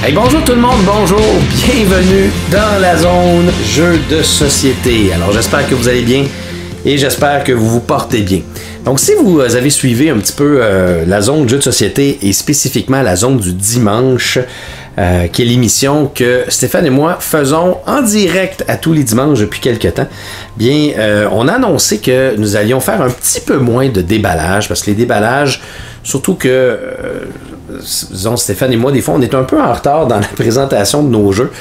Hey, bonjour tout le monde, bonjour, bienvenue dans la zone jeux de société. Alors j'espère que vous allez bien et j'espère que vous vous portez bien. Donc si vous avez suivi un petit peu la zone jeux de société et spécifiquement la zone du dimanche, qui est l'émission que Stéphane et moi faisons en direct à tous les dimanches depuis quelques temps, bien on a annoncé que nous allions faire un petit peu moins de déballage parce que les déballages, surtout que disons Stéphane et moi, des fois on est un peu en retard dans la présentation de nos jeux.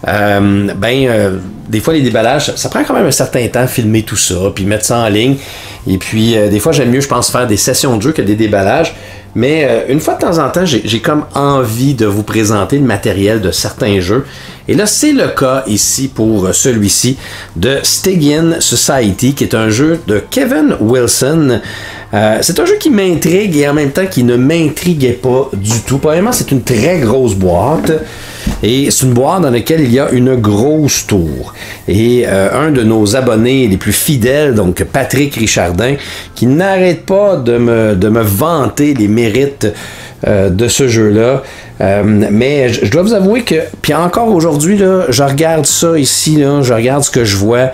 Des fois les déballages, ça prend quand même un certain temps filmer tout ça, puis mettre ça en ligne. Et puis des fois j'aime mieux, je pense, faire des sessions de jeu que des déballages. Mais une fois de temps en temps, j'ai comme envie de vous présenter le matériel de certains jeux. Et là, c'est le cas ici pour celui-ci de Stygian Society, qui est un jeu de Kevin Wilson. C'est un jeu qui m'intrigue et en même temps qui ne m'intriguait pas du tout. Premièrement, c'est une très grosse boîte. Et c'est une boîte dans laquelle il y a une grosse tour. Et un de nos abonnés les plus fidèles, donc Patrick Richardin, qui n'arrête pas de me vanter les mérites de ce jeu-là. Mais je dois vous avouer que, puis encore aujourd'hui, là, je regarde ça ici, là, je regarde ce que je vois.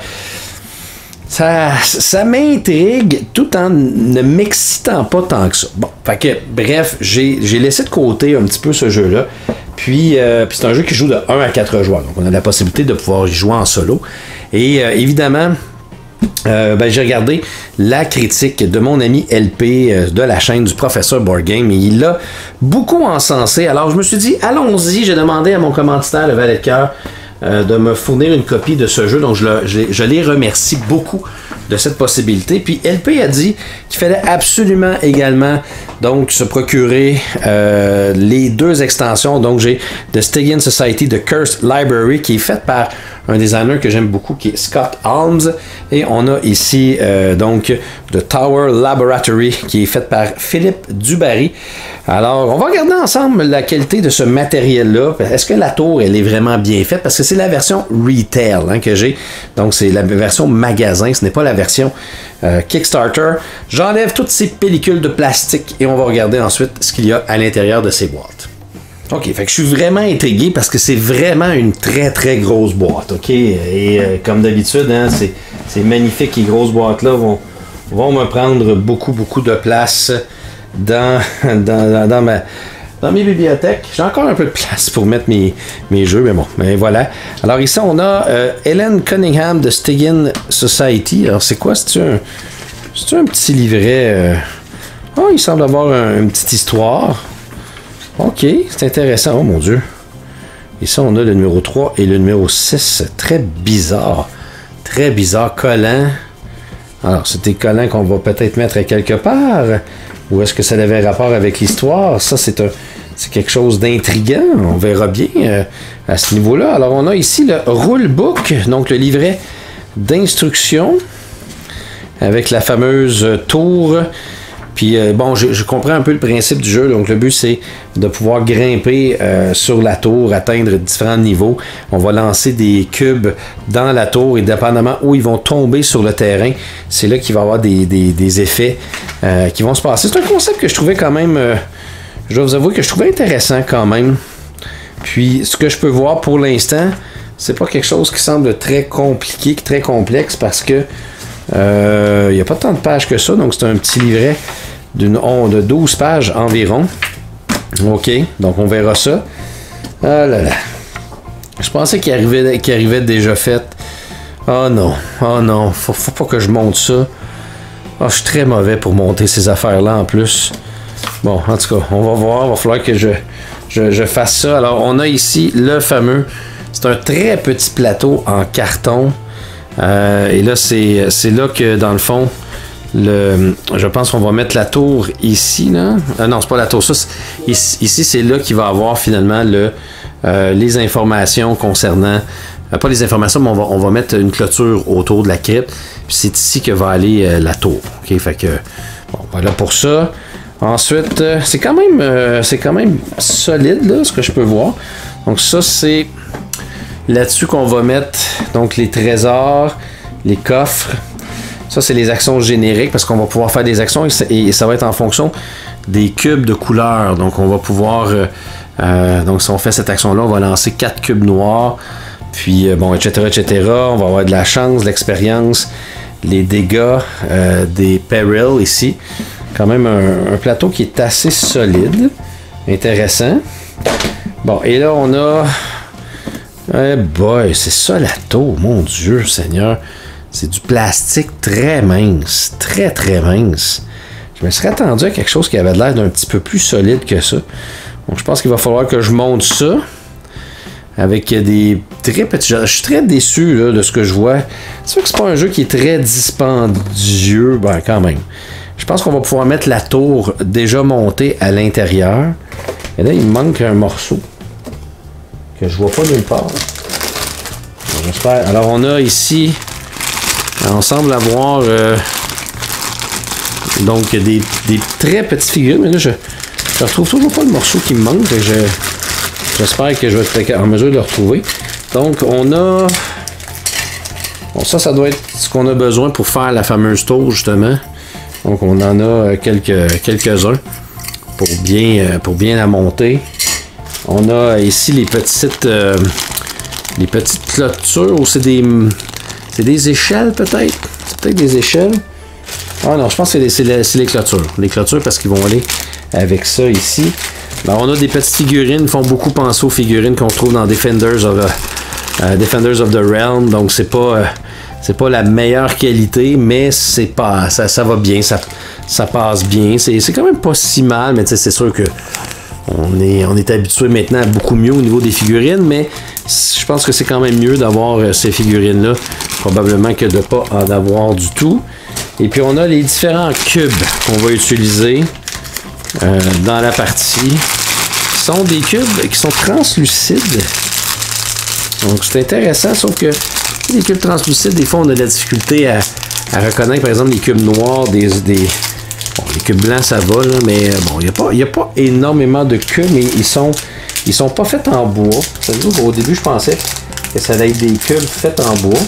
Ça m'intrigue tout en ne m'excitant pas tant que ça. Bon, fait que, bref, j'ai laissé de côté un petit peu ce jeu-là. Puis c'est un jeu qui joue de 1 à 4 joueurs. Donc, on a la possibilité de pouvoir y jouer en solo. Et évidemment, j'ai regardé la critique de mon ami LP de la chaîne du Professeur Board Game. Et il l'a beaucoup encensé. Alors, je me suis dit, allons-y. J'ai demandé à mon commanditaire, le Valet de Cœur, de me fournir une copie de ce jeu. Donc, je les remercie beaucoup de cette possibilité. Puis LP a dit qu'il fallait absolument également donc se procurer les deux extensions. Donc j'ai The Stygian Society The Cursed Library qui est faite par un designer que j'aime beaucoup qui est Scott Alms, et on a ici donc The Tower Laboratory qui est faite par Philippe Dubarry. Alors on va regarder ensemble la qualité de ce matériel là. Est-ce que la tour elle est vraiment bien faite, parce que c'est la version retail que j'ai, donc c'est la version magasin, ce n'est pas la version Kickstarter. J'enlève toutes ces pellicules de plastique et on va regarder ensuite ce qu'il y a à l'intérieur de ces boîtes. Ok, fait que je suis vraiment intrigué parce que c'est vraiment une très très grosse boîte, ok? Et comme d'habitude, hein, ces magnifiques et grosses boîtes-là vont me prendre beaucoup de place dans mes bibliothèques. J'ai encore un peu de place pour mettre mes jeux, mais bon, mais voilà. Alors ici, on a Helen Cunningham de Stygian Society. Alors c'est quoi? C'est un petit livret? Oh, il semble avoir une petite histoire. Ok, c'est intéressant. Oh mon Dieu. Ici, on a le numéro 3 et le numéro 6. Très bizarre. Très bizarre. Collants. Alors, c'est des collants qu'on va peut-être mettre à quelque part. Ou est-ce que ça avait rapport avec l'histoire? Ça, c'est quelque chose d'intriguant. On verra bien à ce niveau-là. Alors, on a ici le rulebook, donc le livret d'instruction avec la fameuse tour. Puis, je comprends un peu le principe du jeu. Donc, le but, c'est de pouvoir grimper sur la tour, atteindre différents niveaux. On va lancer des cubes dans la tour et dépendamment où ils vont tomber sur le terrain, c'est là qu'il va y avoir des effets qui vont se passer. C'est un concept que je trouvais quand même, je dois vous avouer que je trouvais intéressant quand même. Puis, ce que je peux voir pour l'instant, c'est pas quelque chose qui semble très compliqué, très complexe, parce que il n'y a pas tant de pages que ça. Donc, c'est un petit livret de 12 pages environ. Ok, donc on verra ça. Ah là là. Je pensais qu'il arrivait déjà fait. Oh non, faut pas que je monte ça. Oh, je suis très mauvais pour monter ces affaires-là en plus. Bon, en tout cas, on va voir. Il va falloir que je fasse ça. Alors, on a ici le fameux. C'est un très petit plateau en carton. Et là, c'est là que, dans le fond, je pense qu'on va mettre la tour ici, là. Non, c'est pas la tour. Ça, ici, c'est là qu'il va avoir finalement les informations concernant... pas les informations, mais on va mettre une clôture autour de la crypte. Puis c'est ici que va aller la tour. OK, fait que... Bon, voilà pour ça. Ensuite, c'est quand même solide, là, ce que je peux voir. Donc ça, c'est là-dessus qu'on va mettre donc les trésors, les coffres. Ça, c'est les actions génériques parce qu'on va pouvoir faire des actions et ça va être en fonction des cubes de couleurs. Donc, on va pouvoir Donc si on fait cette action-là, on va lancer 4 cubes noirs. Puis bon, etc., etc. On va avoir de la chance, de l'expérience, les dégâts, des perils ici. Quand même un plateau qui est assez solide. Intéressant. Bon, et là on a... Eh boy, c'est ça la tour, mon Dieu Seigneur. C'est du plastique très mince, très très mince. Je me serais attendu à quelque chose qui avait l'air d'un petit peu plus solide que ça. Donc je pense qu'il va falloir que je monte ça. Avec des très petits... Je suis très déçu là, de ce que je vois. C'est sûr que c'est pas un jeu qui est très dispendieux, ben quand même. Je pense qu'on va pouvoir mettre la tour déjà montée à l'intérieur. Et là, il me manque un morceau que je vois pas nulle part. J'espère. Alors, on a ici... On semble avoir... donc, des très petites figures. Mais là, je retrouve toujours pas le morceau qui me manque. J'espère que je vais être en mesure de le retrouver. Donc, on a... Bon, ça doit être ce qu'on a besoin pour faire la fameuse tour, justement. Donc, on en a quelques-uns pour bien la monter. On a ici les petites clôtures, ou c'est des échelles, peut-être? C'est peut-être des échelles. Ah non, je pense que c'est les clôtures. Les clôtures, parce qu'ils vont aller avec ça ici. Alors, on a des petites figurines qui font beaucoup penser aux figurines qu'on trouve dans Defenders of the Realm. Donc, c'est pas la meilleure qualité, mais ça va bien, ça passe bien. C'est quand même pas si mal, mais c'est sûr que on est habitué maintenant à beaucoup mieux au niveau des figurines, mais je pense que c'est quand même mieux d'avoir ces figurines-là, probablement que de ne pas en avoir du tout. Et puis, on a les différents cubes qu'on va utiliser dans la partie. Ce sont des cubes qui sont translucides. Donc, c'est intéressant, sauf que les cubes translucides, des fois, on a de la difficulté à reconnaître, par exemple, les cubes noirs, bon, les cubes blancs, ça va, là, mais bon, il n'y a pas énormément de cubes, mais ils sont pas faits en bois. Au début, je pensais que ça allait être des cubes faits en bois.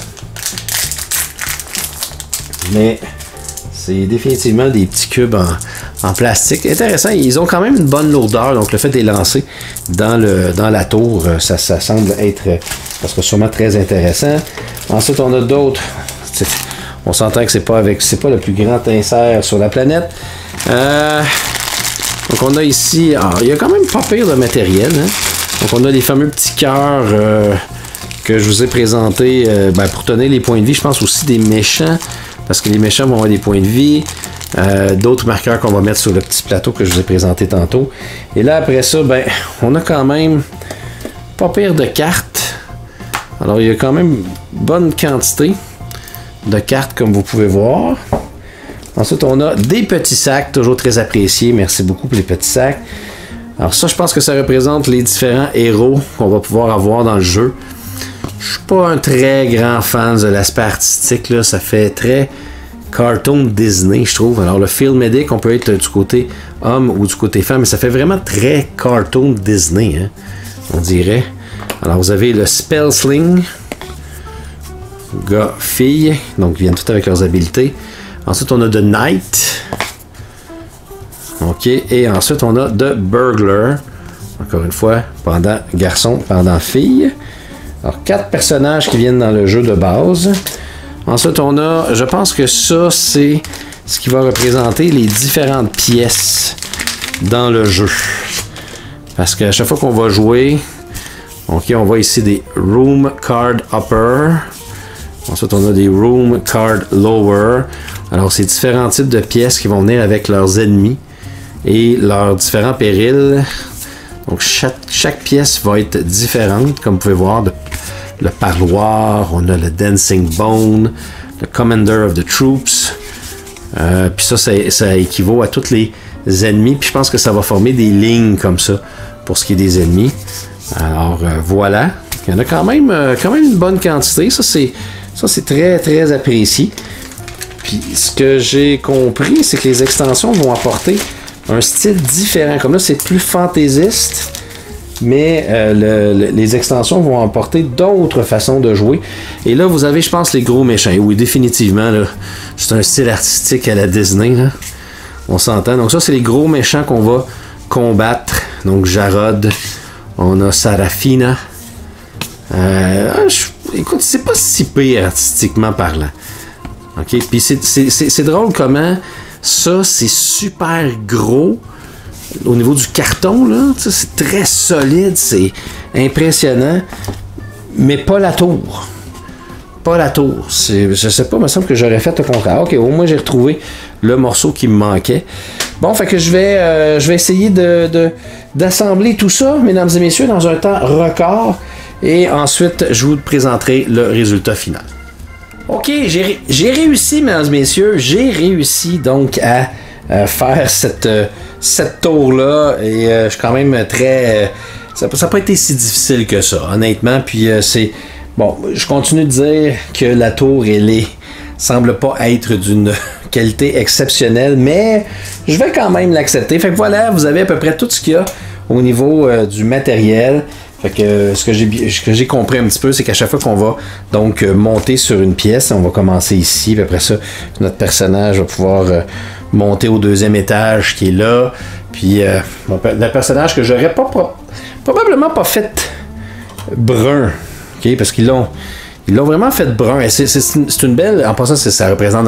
Mais c'est définitivement des petits cubes en plastique. Intéressant, ils ont quand même une bonne lourdeur, donc le fait de les lancer dans la tour, ça semble être, parce que sûrement très intéressant. Ensuite, on a d'autres. On s'entend que c'est pas le plus grand insert sur la planète. Donc on a ici, il y a quand même pas pire de matériel. Hein? Donc on a les fameux petits cœurs que je vous ai présentés pour tenir les points de vie. Je pense aussi des méchants, parce que les méchants vont avoir des points de vie. D'autres marqueurs qu'on va mettre sur le petit plateau que je vous ai présenté tantôt. Et là, après ça, on a quand même pas pire de cartes. Alors, il y a quand même bonne quantité de cartes, comme vous pouvez voir. Ensuite, on a des petits sacs, toujours très appréciés. Merci beaucoup pour les petits sacs. Alors ça, je pense que ça représente les différents héros qu'on va pouvoir avoir dans le jeu. Je suis pas un très grand fan de l'aspect artistique, là. Ça fait très cartoon Disney, je trouve. Alors, le Field Medic, on peut être du côté homme ou du côté femme, mais ça fait vraiment très cartoon Disney, hein, on dirait. Alors, vous avez le Spell Sling, gars, fille, donc ils viennent tous avec leurs habilités. Ensuite, on a The Knight. OK, et ensuite, on a The Burglar. Encore une fois, pendant garçon, pendant fille. Alors, 4 personnages qui viennent dans le jeu de base. Ensuite, on a, je pense que ça, c'est ce qui va représenter les différentes pièces dans le jeu. Parce qu'à chaque fois qu'on va jouer, OK, on voit ici des Room Card Upper. Ensuite, on a des Room Card Lower. Alors, c'est différents types de pièces qui vont venir avec leurs ennemis et leurs différents périls. Donc, chaque pièce va être différente, comme vous pouvez voir. Le parloir, on a le Dancing Bone, le Commander of the Troops. Puis ça équivaut à tous les ennemis. Puis je pense que ça va former des lignes comme ça pour ce qui est des ennemis. Alors, voilà. Il y en a quand même une bonne quantité. Ça, c'est très, très apprécié. Puis ce que j'ai compris, c'est que les extensions vont apporter un style différent. Comme là, c'est plus fantaisiste. Mais les extensions vont apporter d'autres façons de jouer. Et là, vous avez, je pense, les gros méchants. Et oui, définitivement, c'est un style artistique à la Disney. Là. On s'entend. Donc ça, c'est les gros méchants qu'on va combattre donc Jarod, on a Sarafina. Écoute, c'est pas si pire artistiquement parlant. OK? Puis c'est drôle comment ça, c'est super gros au niveau du carton, là. C'est très solide, c'est impressionnant, mais pas la tour. Pas la tour. Je sais pas, il me semble que j'aurais fait le contraire. OK, au moins j'ai retrouvé le morceau qui me manquait. Bon, fait que je vais essayer d'assembler tout ça, mesdames et messieurs, dans un temps record. Et ensuite, je vous présenterai le résultat final. OK, j'ai réussi, mesdames et messieurs. J'ai réussi donc à faire cette tour-là. Et je suis quand même très... ça n'a pas été si difficile que ça, honnêtement. Puis c'est... Bon, je continue de dire que la tour, semble pas être d'une qualité exceptionnelle, mais je vais quand même l'accepter. Fait que voilà, vous avez à peu près tout ce qu'il y a au niveau du matériel. Fait que ce que j'ai compris un petit peu, c'est qu'à chaque fois qu'on va donc monter sur une pièce, on va commencer ici, puis après ça, notre personnage va pouvoir monter au deuxième étage qui est là. Puis le personnage que j'aurais probablement pas fait brun. Okay, parce qu'ils l'ont vraiment fait brun. C'est une belle... En passant, ça représente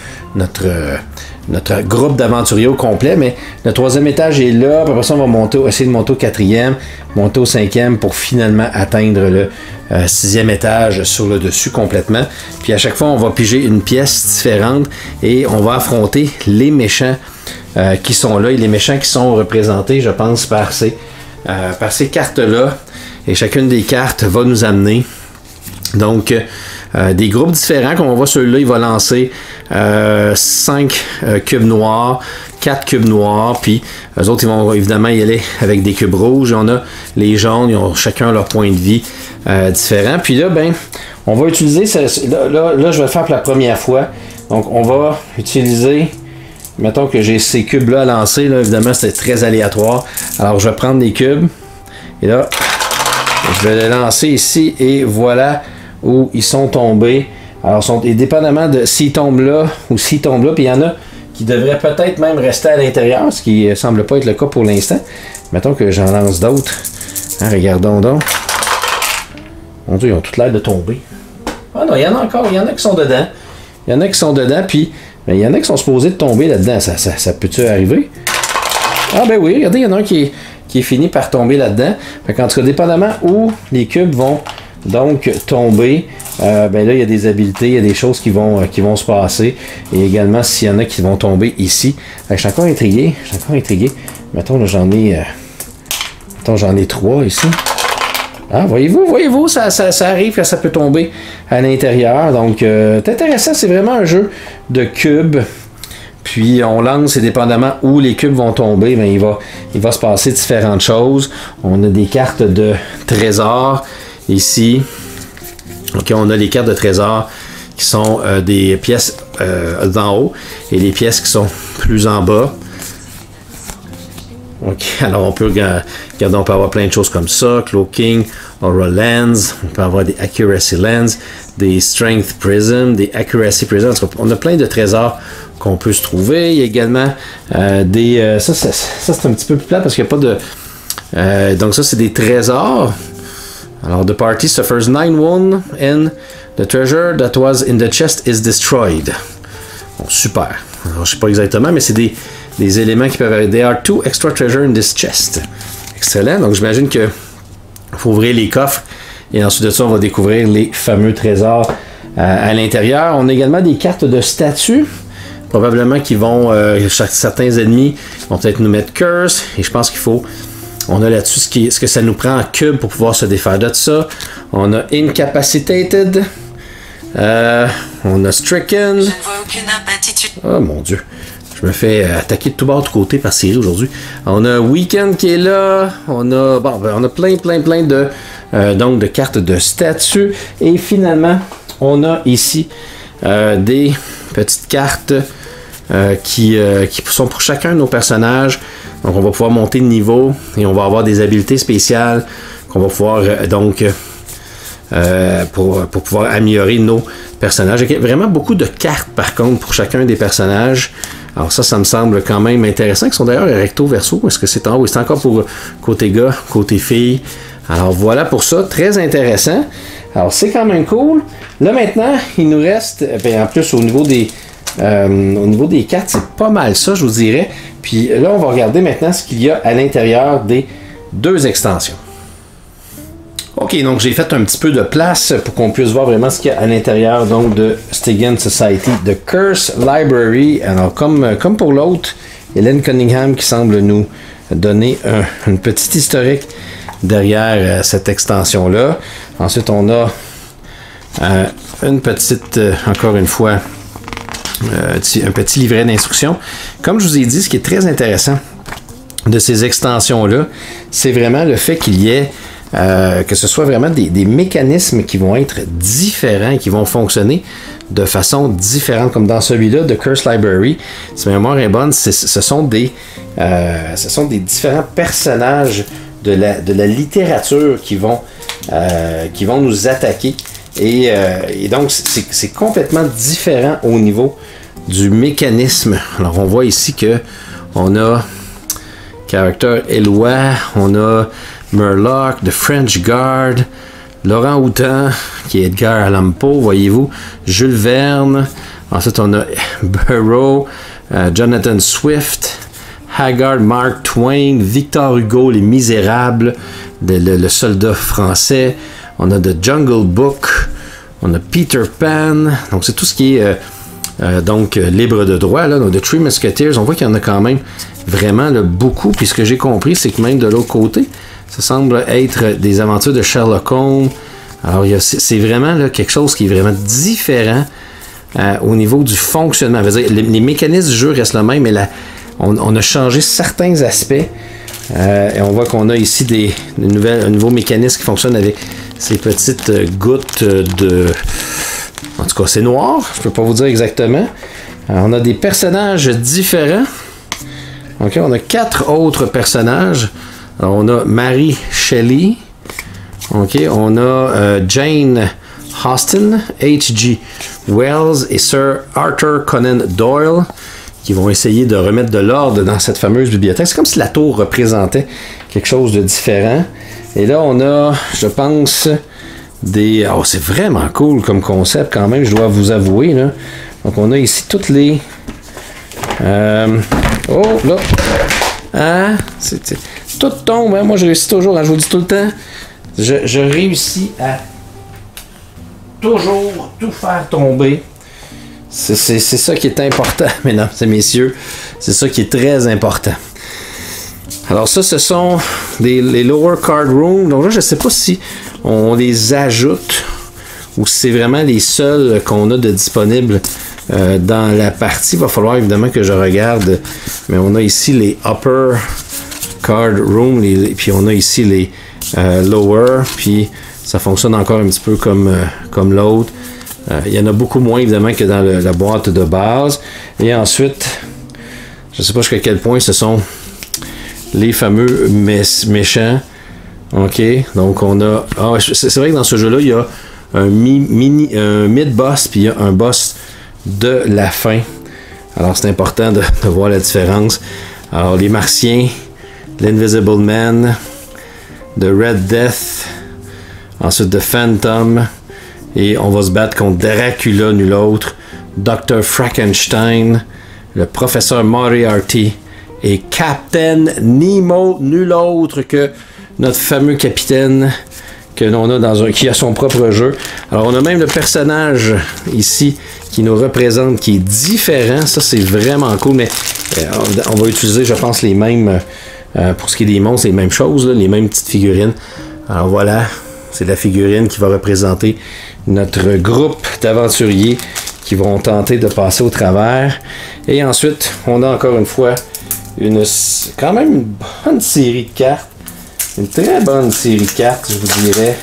notre groupe d'aventuriers au complet, mais le troisième étage est là. Puis après ça, on va essayer de monter au quatrième, monter au cinquième pour finalement atteindre le sixième étage sur le dessus complètement. Puis à chaque fois, on va piger une pièce différente et on va affronter les méchants qui sont là. Et les méchants qui sont représentés, je pense, par ces cartes-là. Et chacune des cartes va nous amener donc des groupes différents. Comme on voit, celui-là, il va lancer 5 cubes noirs, 4 cubes noirs, puis eux autres, ils vont évidemment y aller avec des cubes rouges. Et on a les jaunes, ils ont chacun leur point de vie différent. Puis là, ben, on va utiliser, là, je vais le faire pour la première fois. Donc, on va utiliser, mettons que j'ai ces cubes-là à lancer, là, évidemment, c'est très aléatoire. Alors, je vais prendre des cubes, et là... Je vais les lancer ici et voilà où ils sont tombés. Alors, et dépendamment de s'ils tombent là ou s'ils tombent là, puis il y en a qui devraient peut-être même rester à l'intérieur, ce qui ne semble pas être le cas pour l'instant. Mettons que j'en lance d'autres. Hein, regardons donc. Mon Dieu, ils ont toute l'air de tomber. Ah non, il y en a encore, il y en a qui sont dedans. Il y en a qui sont dedans, puis il y en a qui sont supposés de tomber là-dedans. Ça peut-tu arriver? Ah ben oui, regardez, il y en a un qui est fini par tomber là-dedans. En tout cas, dépendamment où les cubes vont donc tomber, ben là, il y a des habiletés, il y a des choses qui vont se passer. Et également, s'il y en a qui vont tomber ici. Je suis encore intrigué. Mettons, là, j'en ai 3 ici. Ah, voyez-vous, ça arrive que ça peut tomber à l'intérieur. Donc, c'est intéressant, c'est vraiment un jeu de cubes. Puis on lance et dépendamment où les cubes vont tomber, ben, il va se passer différentes choses. On a des cartes de trésors ici. Ok, on a les cartes de trésors qui sont des pièces d'en haut et les pièces qui sont plus en bas. Ok, alors on peut avoir plein de choses comme ça. Cloaking, Aura Lens, on peut avoir des Accuracy Lens, des Strength Prism, des Accuracy Prism. On a plein de trésors qu'on peut se trouver. Il y a également des... ça c'est un petit peu plus plat parce qu'il n'y a pas de... donc ça, c'est des trésors. Alors, the party suffers 9 wounds and the treasure that was in the chest is destroyed. Bon, super. Alors, je ne sais pas exactement, mais c'est des éléments qui peuvent... There are 2 extra treasure in this chest. Excellent. Donc, j'imagine que faut ouvrir les coffres et ensuite de ça, on va découvrir les fameux trésors à l'intérieur. On a également des cartes de statues. Probablement qu'ils vont, certains ennemis vont peut-être nous mettre curse, et je pense qu'il faut, on a là-dessus ce que ça nous prend en cube pour pouvoir se défaire de ça. On a incapacitated, on a stricken. Je ne vois aucune aptitude. Oh mon Dieu, je me fais attaquer de tout bord, de tout côté par Siri aujourd'hui. On a weekend qui est là, on a plein de donc de cartes de statut, et finalement on a ici des petites cartes qui sont pour chacun de nos personnages. Donc on va pouvoir monter de niveau et on va avoir des habiletés spéciales qu'on va pouvoir pour pouvoir améliorer nos personnages. Il y a vraiment beaucoup de cartes par contre pour chacun des personnages. Alors ça me semble quand même intéressant. Ils sont d'ailleurs recto verso. Est-ce que c'est en haut? C'est encore pour côté gars, côté fille. Alors voilà pour ça. Très intéressant. Alors c'est quand même cool. Là maintenant, il nous reste, en plus au niveau des cartes, c'est pas mal ça, je vous dirais. Puis là, on va regarder maintenant ce qu'il y a à l'intérieur des deux extensions. Ok, donc j'ai fait un petit peu de place pour qu'on puisse voir vraiment ce qu'il y a à l'intérieur donc de Stygian Society, The Curse Library. Alors comme pour l'autre, Hélène Cunningham qui semble nous donner une petite historique derrière cette extension-là. Ensuite, on a une petite, encore une fois, un petit livret d'instructions. Comme je vous ai dit, ce qui est très intéressant de ces extensions-là, c'est vraiment le fait qu'il y ait que ce soit vraiment des mécanismes qui vont être différents, qui vont fonctionner de façon différente, comme dans celui-là de Curse Library. Si ma mémoire est bonne, ce sont des différents personnages de la littérature qui vont nous attaquer. Et donc, c'est complètement différent au niveau du mécanisme. Alors, on voit ici que on a Caractère Eloi, on a Murloc, The French Guard, Laurent Houtan, qui est Edgar Allan Poe, voyez-vous, Jules Verne, ensuite on a Burroughs, Jonathan Swift, Haggard, Mark Twain, Victor Hugo, Les Misérables, le soldat français, on a The Jungle Book, on a Peter Pan, donc c'est tout ce qui est donc libre de droit, là, donc The Three Musketeers, on voit qu'il y en a quand même vraiment là, beaucoup, puis ce que j'ai compris, c'est que même de l'autre côté, ça semble être des aventures de Sherlock Holmes. Alors, c'est vraiment là, quelque chose qui est vraiment différent au niveau du fonctionnement. Dire, les mécanismes du jeu restent les mêmes, mais on a changé certains aspects. Et on voit qu'on a ici un nouveau mécanisme qui fonctionne avec ces petites gouttes de... En tout cas, c'est noir. Je ne peux pas vous dire exactement. Alors, on a des personnages différents. OK, on a 4 autres personnages. Alors, on a Mary Shelley, OK, on a Jane Austen, H.G. Wells et Sir Arthur Conan Doyle qui vont essayer de remettre de l'ordre dans cette fameuse bibliothèque. C'est comme si la tour représentait quelque chose de différent. Et là, on a, je pense, des... Oh, c'est vraiment cool comme concept quand même, je dois vous avouer. Là. Donc, on a ici toutes les... Oh, là! Ah, tout tombe, hein? Moi je réussis toujours, hein? Je vous dis tout le temps, je réussis à toujours tout faire tomber. C'est ça qui est important, mesdames et messieurs. C'est ça qui est très important. Alors ça, ce sont les lower card rooms. Donc là, je ne sais pas si on les ajoute ou si c'est vraiment les seuls qu'on a de disponibles dans la partie. Il va falloir évidemment que je regarde. Mais on a ici les upper card room, puis on a ici les lower, puis ça fonctionne encore un petit peu comme l'autre. Il y en a beaucoup moins évidemment que dans la boîte de base. Et ensuite, je ne sais pas jusqu'à quel point ce sont les fameux méchants. OK, donc on a... Ah, c'est vrai que dans ce jeu-là, il y a un mid-boss, puis il y a un boss de la fin. Alors c'est important de voir la différence. Alors les Martiens, l'Invisible Man, The Red Death, ensuite The Phantom, et on va se battre contre Dracula, nul autre, Dr. Frankenstein, le professeur Moriarty et Captain Nemo, nul autre que notre fameux capitaine que l'on a qui a son propre jeu. Alors on a même le personnage ici qui nous représente, qui est différent. Ça c'est vraiment cool, mais on va utiliser, je pense, les mêmes pour ce qui est des monstres, les mêmes choses, là, les mêmes petites figurines. Alors voilà, c'est la figurine qui va représenter notre groupe d'aventuriers qui vont tenter de passer au travers. Et ensuite, on a encore une fois quand même une bonne série de cartes. Une très bonne série de cartes, je vous dirais.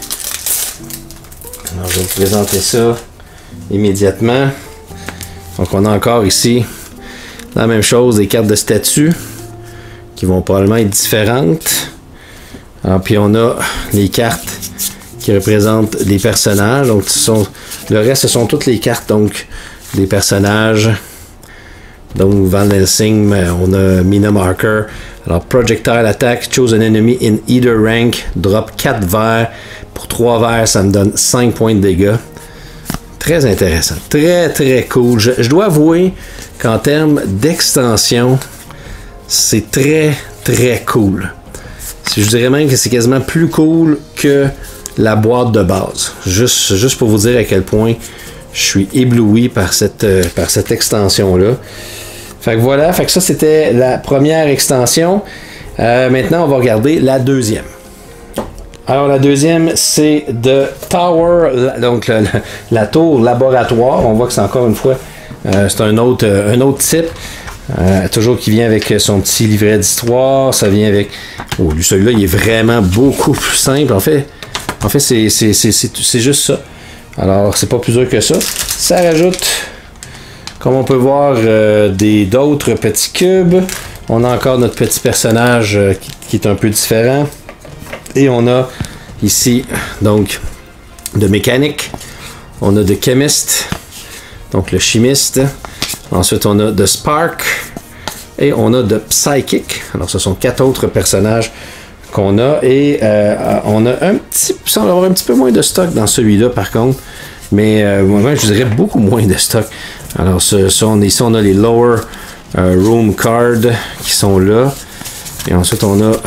Alors, je vais vous présenter ça immédiatement. Donc, on a encore ici la même chose, des cartes de statut qui vont probablement être différentes. Alors, puis, on a les cartes qui représentent les personnages. Donc, le reste, ce sont toutes les cartes donc des personnages Donc Van Helsing, on a Mina Marker. Alors Projectile Attack, choose an enemy in either rank, drop 4 verres. Pour 3 verres, ça me donne 5 points de dégâts. Très intéressant, très très cool. Je dois avouer qu'en termes d'extension, c'est très très cool. Je dirais même que c'est quasiment plus cool que la boîte de base. Juste pour vous dire à quel point je suis ébloui par cette extension-là. Fait que voilà, fait que ça c'était la première extension. Maintenant, on va regarder la deuxième. Alors la deuxième, c'est The Tower, donc la tour laboratoire. On voit que c'est encore une fois, c'est un autre type. Toujours qui vient avec son petit livret d'histoire. Ça vient avec... Oh, lui, celui-là, il est vraiment beaucoup plus simple. En fait c'est juste ça. Alors, c'est pas plus dur que ça. Ça rajoute, comme on peut voir, d'autres petits cubes. On a encore notre petit personnage qui est un peu différent. Et on a ici, donc, de mécanique. On a de chemist, donc le chimiste. Ensuite, on a de Spark et on a de Psychic. Alors, ce sont 4 autres personnages qu'on a. Et on a semble avoir un petit peu moins de stock dans celui-là, par contre. Mais moi, je dirais beaucoup moins de stock. Alors, ici, on a les Lower Room Cards qui sont là. Et ensuite, on a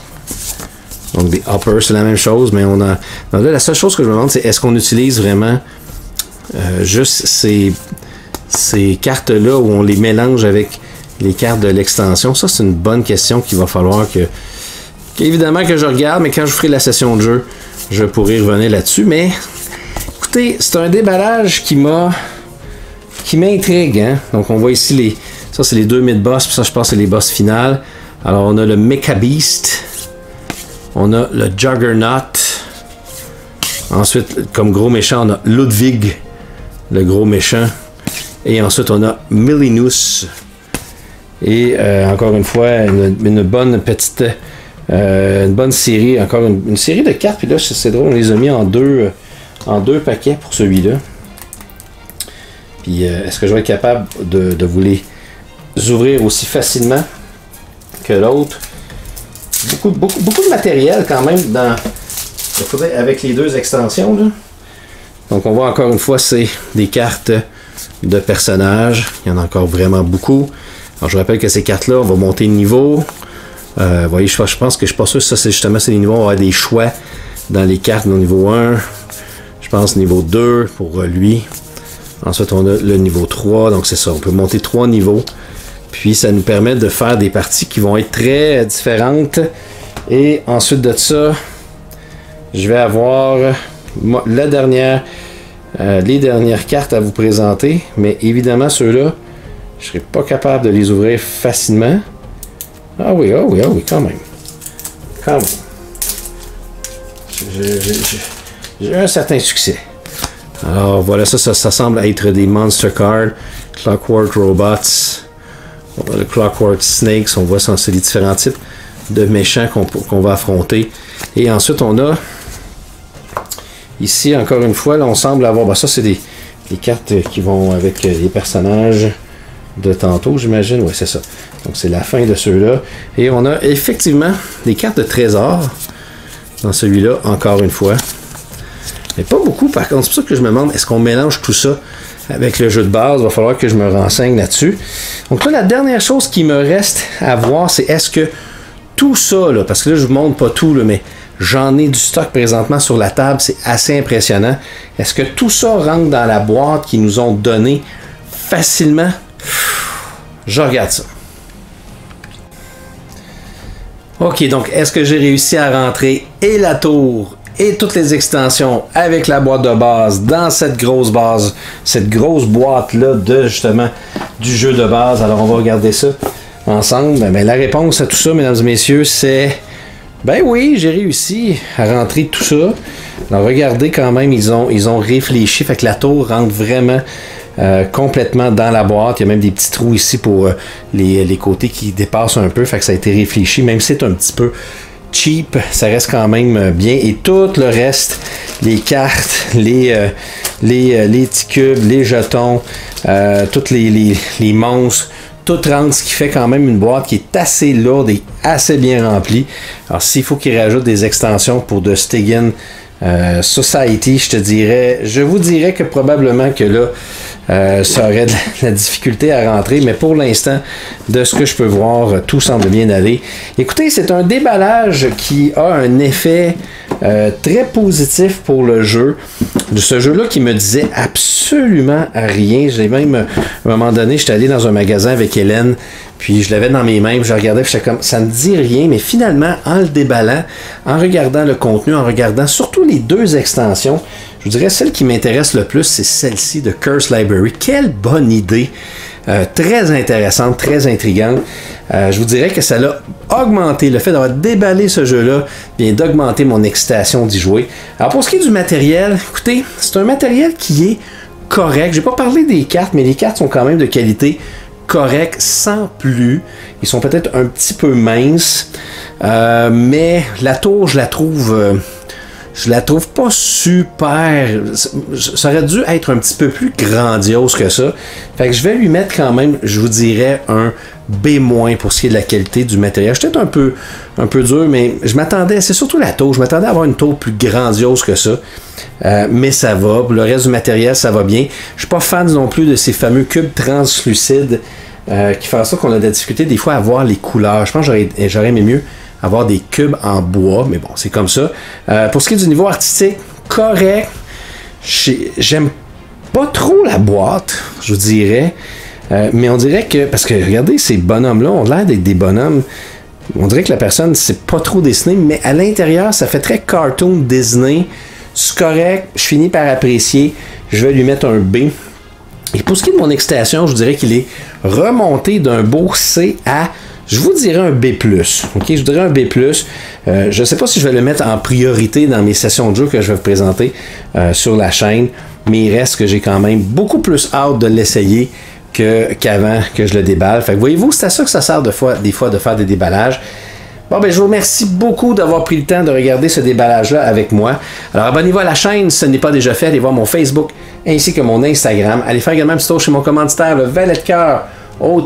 donc des Uppers, c'est la même chose. Mais on a... Donc là, la seule chose que je me demande, c'est est-ce qu'on utilise vraiment juste ces cartes-là où on les mélange avec les cartes de l'extension? Ça, c'est une bonne question qu'il va falloir évidemment que je regarde, mais quand je ferai la session de jeu, je pourrai revenir là-dessus. Mais écoutez, c'est un déballage qui m'intrigue. Hein? Donc, on voit ici ça, c'est les 2 mid-boss, puis ça, je pense, c'est les boss finales. Alors, on a le Mecha Beast, on a le Juggernaut. Ensuite, comme gros méchant, on a Ludwig, le gros méchant. Et ensuite, on a Millinus. Et encore une fois, une bonne petite... une bonne série. Encore une série de cartes. Puis là, c'est drôle, on les a mis en deux paquets pour celui-là. Puis est-ce que je vais être capable de vous les ouvrir aussi facilement que l'autre? Beaucoup de matériel quand même avec les 2 extensions. Là. Donc on voit encore une fois, c'est des cartes de personnages. Il y en a encore vraiment beaucoup. Alors je rappelle que ces cartes-là, on va monter de niveau. Vous voyez, je pense que je suis pas sûr que ça, c'est justement les niveaux. On va avoir des choix dans les cartes au niveau 1. Je pense niveau 2 pour lui. Ensuite, on a le niveau 3. Donc c'est ça, on peut monter 3 niveaux. Puis ça nous permet de faire des parties qui vont être très différentes. Et ensuite de ça, je vais avoir les dernières cartes à vous présenter. Mais évidemment, ceux-là, je ne serai pas capable de les ouvrir facilement. Ah oui, quand même. Quand même. J'ai un certain succès. Alors voilà, ça semble être des Monster Cards. Clockwork Robots. On a le Clockwork Snakes. On voit ça, c'est les différents types de méchants qu'on va affronter. Et ensuite, on a ici, encore une fois, là, on semble avoir... ça, c'est des cartes qui vont avec les personnages de tantôt, j'imagine. Oui, c'est ça. Donc, c'est la fin de ceux-là. Et on a effectivement des cartes de trésor dans celui-là, encore une fois. Mais pas beaucoup, par contre. C'est pour ça que je me demande, est-ce qu'on mélange tout ça avec le jeu de base? Il va falloir que je me renseigne là-dessus. Donc là, la dernière chose qui me reste à voir, c'est est-ce que tout ça, là, parce que là, je ne vous montre pas tout, là, mais j'en ai du stock présentement sur la table. C'est assez impressionnant. Est-ce que tout ça rentre dans la boîte qu'ils nous ont donnée facilement? Je regarde ça. Ok, donc est-ce que j'ai réussi à rentrer et la tour et toutes les extensions avec la boîte de base dans cette grosse base, cette grosse boîte-là de justement du jeu de base? Alors on va regarder ça ensemble. Ben, la réponse à tout ça, mesdames et messieurs, c'est ben oui, j'ai réussi à rentrer tout ça. Alors regardez quand même, ils ont réfléchi, fait que la tour rentre vraiment complètement dans la boîte. Il y a même des petits trous ici pour les côtés qui dépassent un peu, fait que ça a été réfléchi, même si c'est un petit peu cheap, ça reste quand même bien. Et tout le reste, les cartes, les petits cubes, les jetons, tous les monstres, tout rentre, ce qui fait quand même une boîte qui est assez lourde et assez bien remplie. Alors, s'il faut qu'il rajoute des extensions pour de Stiggin Society, je vous dirais que probablement que là, ça aurait de la difficulté à rentrer, mais pour l'instant, de ce que je peux voir, tout semble bien aller. Écoutez, c'est un déballage qui a un effet très positif pour le jeu. De ce jeu-là qui me disait absolument rien. J'ai même, à un moment donné, j'étais allé dans un magasin avec Hélène, puis je l'avais dans mes mains, puis je regardais, puis j'étais comme, ça ne dit rien, mais finalement, en le déballant, en regardant le contenu, en regardant surtout les deux extensions, je vous dirais, celle qui m'intéresse le plus, c'est celle-ci de Curse Library. Quelle bonne idée! Très intéressante, très intrigante. Je vous dirais que ça l'a augmenté. Le fait d'avoir déballé ce jeu-là vient d'augmenter mon excitation d'y jouer. Alors pour ce qui est du matériel, écoutez, c'est un matériel qui est correct. J'ai pas parlé des cartes, mais les cartes sont quand même de qualité correcte, sans plus. Ils sont peut-être un petit peu minces, mais la tour, je la trouve pas super. Ça aurait dû être un petit peu plus grandiose que ça. Fait que je vais lui mettre quand même, je vous dirais, un B- pour ce qui est de la qualité du matériel. Je suis peut-être un peu dur, mais je m'attendais, c'est surtout la tour. Je m'attendais à avoir une tour plus grandiose que ça. Mais ça va. Le reste du matériel, ça va bien. Je suis pas fan non plus de ces fameux cubes translucides qui font ça qu'on a de la difficulté des fois à voir les couleurs. Je pense que j'aurais aimé mieux avoir des cubes en bois, mais bon, c'est comme ça. Pour ce qui est du niveau artistique, correct. J'aime pas trop la boîte, je vous dirais. Mais on dirait que, parce que regardez, ces bonhommes-là ont l'air d'être des bonhommes. On dirait que la personne, c'est pas trop dessiné, mais à l'intérieur, ça fait très cartoon Disney. C'est correct, je finis par apprécier. Je vais lui mettre un B. Et pour ce qui est de mon excitation, je vous dirais qu'il est remonté d'un beau C à, je vous dirais un B+. Ok, je vous dirais un B+. Je ne sais pas si je vais le mettre en priorité dans mes sessions de jeu que je vais vous présenter sur la chaîne, mais il reste que j'ai quand même beaucoup plus hâte de l'essayer qu'avant que je le déballe. Fait que voyez-vous, c'est à ça que ça sert des fois de faire des déballages. Bon, ben, je vous remercie beaucoup d'avoir pris le temps de regarder ce déballage-là avec moi. Alors, abonnez-vous à la chaîne si ce n'est pas déjà fait. Allez voir mon Facebook ainsi que mon Instagram. Allez faire également un petit tour chez mon commanditaire, le Valet de Cœur, au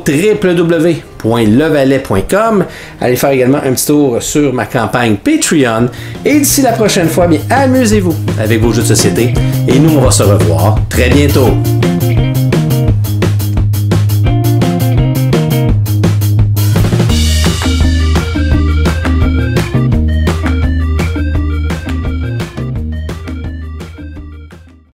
www.levalet.com. Allez faire également un petit tour sur ma campagne Patreon. Et d'ici la prochaine fois, bien, amusez-vous avec vos jeux de société. Et nous, on va se revoir très bientôt.